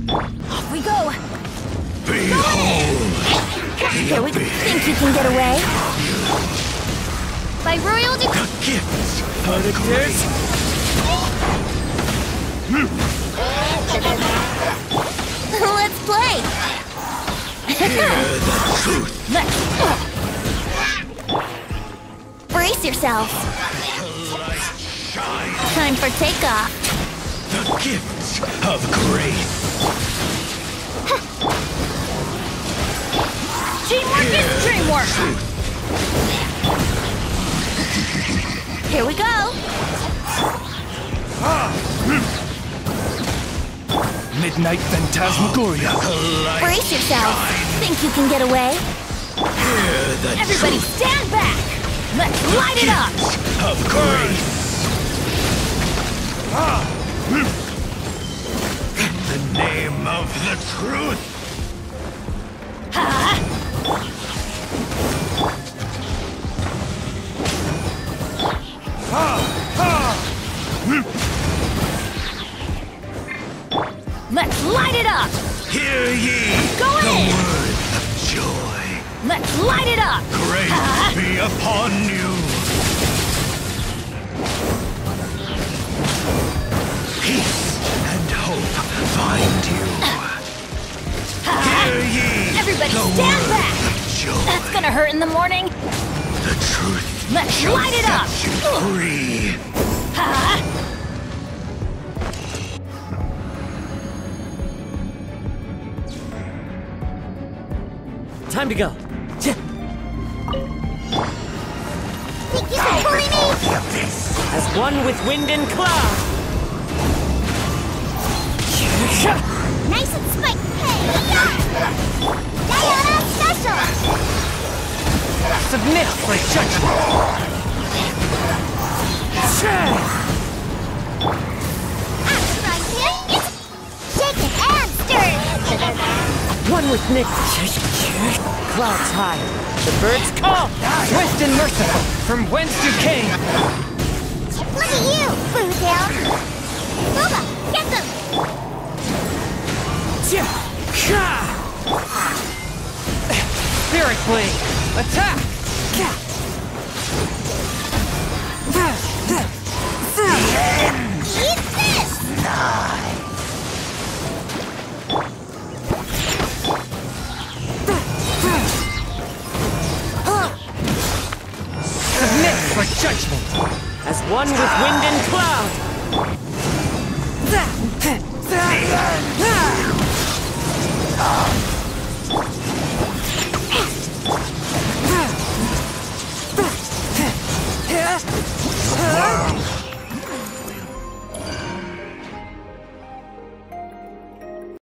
Off we go! Behold! Here we think you can get away? By royal The gifts of Auditors? Let's play! Hear the truth! Let's... Brace yourselves! Shine! Time for takeoff! The gifts of grace! Teamwork is dreamwork! Here we go! Midnight Phantasmagoria. Brace yourselves! Think you can get away? Hear the Everybody truth stand back! Let's light it up! of grace! In the name of the truth! Let's light it up! Hear ye Go the in! word of joy! Let's light it up! Grace be upon you! Peace and hope find you! Hear ye Everybody the stand word back! of joy! That's gonna hurt in the morning! The truth Let's shall light it up! set you free! Time to go. Think you can bully me? The abyss! As one with wind and cloud. Nice and spiked! Hey, Diana Special! Submit for judgment. Action right here! It's shaken and stirred! One with Nick. Clouds high. The birds call. Swift and merciful. From whence you came. Look at you, Blue Tail! Booba, get them! Spirit Blade. Attack. Eat this! Submit for judgment. As one with wind and cloud.